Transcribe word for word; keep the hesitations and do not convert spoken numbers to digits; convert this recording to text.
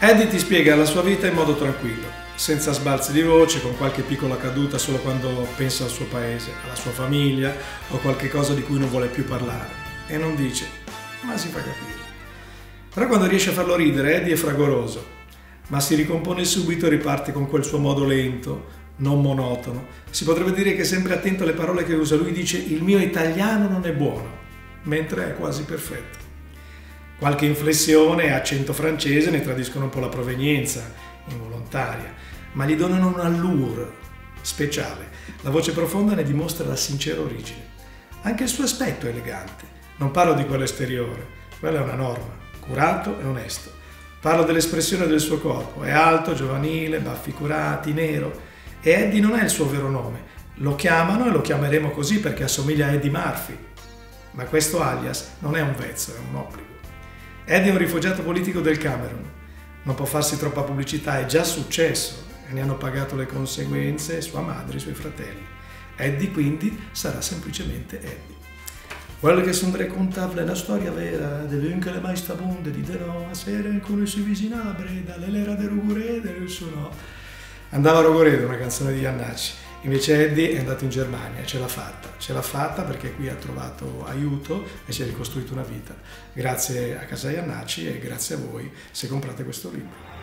Eddie ti spiega la sua vita in modo tranquillo, senza sbalzi di voce, con qualche piccola caduta solo quando pensa al suo paese, alla sua famiglia o qualche cosa di cui non vuole più parlare. E non dice, ma si fa capire. Però quando riesce a farlo ridere, Eddie è fragoroso, ma si ricompone subito e riparte con quel suo modo lento, non monotono. Si potrebbe dire che è sempre attento alle parole che usa. Lui dice, il mio italiano non è buono, mentre è quasi perfetto. Qualche inflessione e accento francese ne tradiscono un po' la provenienza, involontaria, ma gli donano un allure speciale. La voce profonda ne dimostra la sincera origine. Anche il suo aspetto è elegante. Non parlo di quello esteriore, quella è una norma, curato e onesto. Parlo dell'espressione del suo corpo. È alto, giovanile, baffi curati, nero. E Eddie non è il suo vero nome. Lo chiamano e lo chiameremo così perché assomiglia a Eddie Murphy. Ma questo alias non è un vezzo, è un obbligo. Eddie è un rifugiato politico del Camerun. Non può farsi troppa pubblicità, è già successo e ne hanno pagato le conseguenze sua madre e i suoi fratelli. Eddie quindi sarà semplicemente Eddie. Quello che sono raccontava la storia vera dell'unque le mai stabunde di Denò, a sera con si vicina a Breda, l'era de Rogoredo e il suo no. Andava a Rogoredo, una canzone di Jannacci. Invece Eddie è andato in Germania e ce l'ha fatta, ce l'ha fatta perché qui ha trovato aiuto e si è ricostruito una vita. Grazie a Casa Jannacci e grazie a voi se comprate questo libro.